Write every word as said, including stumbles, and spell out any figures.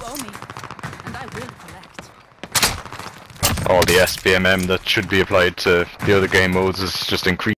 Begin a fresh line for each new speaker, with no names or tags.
owe me, and I will collect.
All the S B M M that should be applied to the other game modes is just increased.